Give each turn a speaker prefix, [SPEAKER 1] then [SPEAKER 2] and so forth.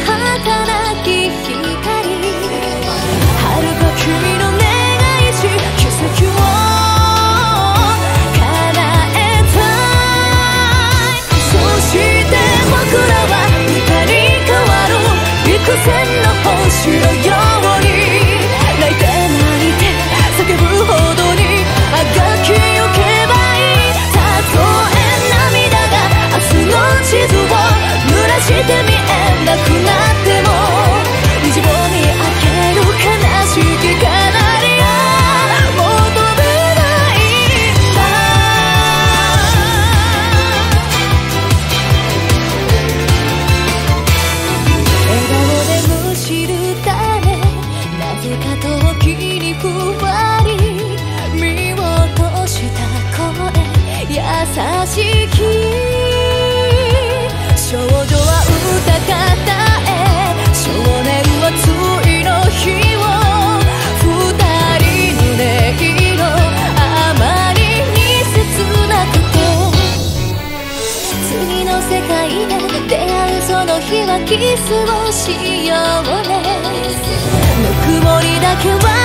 [SPEAKER 1] 儚き光遥か君の願いし奇跡を叶えたい。そして僕らは歌に変わる幾千の星のように泣いて泣いて叫ぶほどにあがきよけばいい。たとえ涙が明日の地図を濡らして見えなくなっても虹を見上げる悲しきカナリア求めないんだ。笑顔でむしる種なぜか時にふわり見落とした声優しき少女は歌方へ少年はついの日を二人の音色あまりに切なくて次の世界で出会うその日はキスをしようね。ぬくもりだけは